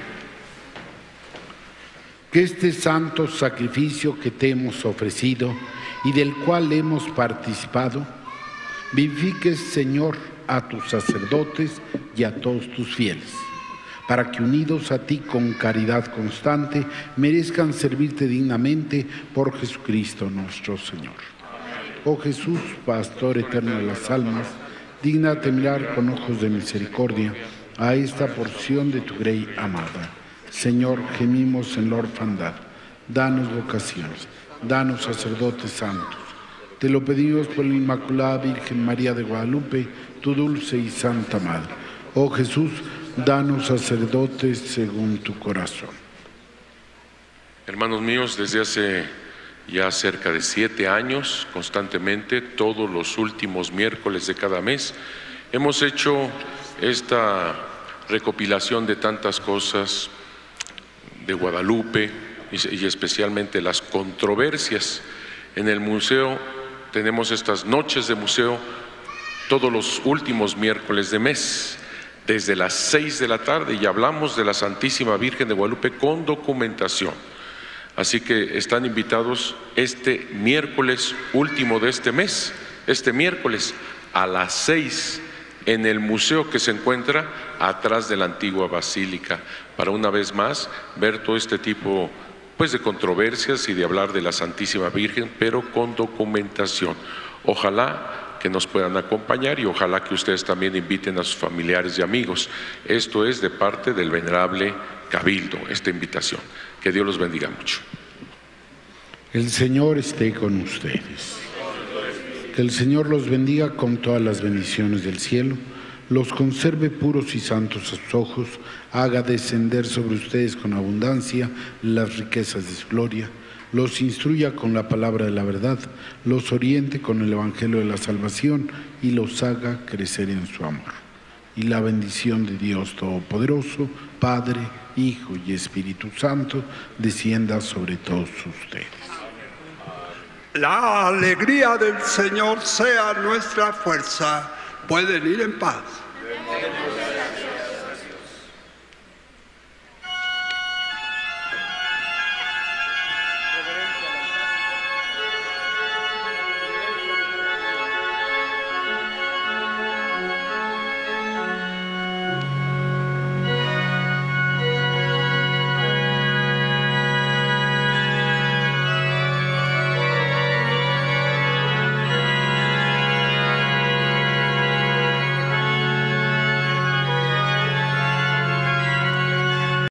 Que este santo sacrificio que te hemos ofrecido y del cual hemos participado, vivifiques, Señor, a tus sacerdotes y a todos tus fieles, para que unidos a ti con caridad constante, merezcan servirte dignamente por Jesucristo nuestro Señor. Oh Jesús, Pastor eterno de las almas, dígnate mirar con ojos de misericordia a esta porción de tu grey amada. Señor, gemimos en la orfandad. Danos vocaciones, danos sacerdotes santos. Te lo pedimos por la Inmaculada Virgen María de Guadalupe, tu dulce y santa Madre. Oh Jesús, danos sacerdotes según tu corazón. Hermanos míos, desde hace ya cerca de 7 años, constantemente, todos los últimos miércoles de cada mes, hemos hecho esta recopilación de tantas cosas de Guadalupe y especialmente las controversias. En el museo tenemos estas noches de museo todos los últimos miércoles de mes, desde las 6 de la tarde, y hablamos de la Santísima Virgen de Guadalupe con documentación. Así que están invitados este miércoles último de este mes, este miércoles a las 6 en el museo que se encuentra atrás de la antigua basílica, para una vez más ver todo este tipo de controversias y de hablar de la Santísima Virgen, pero con documentación. Ojalá que nos puedan acompañar y ojalá que ustedes también inviten a sus familiares y amigos. Esto es de parte del Venerable Cabildo, esta invitación. Que Dios los bendiga mucho. El Señor esté con ustedes. Que el Señor los bendiga con todas las bendiciones del cielo, los conserve puros y santos a sus ojos, haga descender sobre ustedes con abundancia las riquezas de su gloria, los instruya con la palabra de la verdad, los oriente con el evangelio de la salvación y los haga crecer en su amor. Y la bendición de Dios Todopoderoso, Padre, Hijo y Espíritu Santo, descienda sobre todos ustedes. La alegría del Señor sea nuestra fuerza. Pueden ir en paz.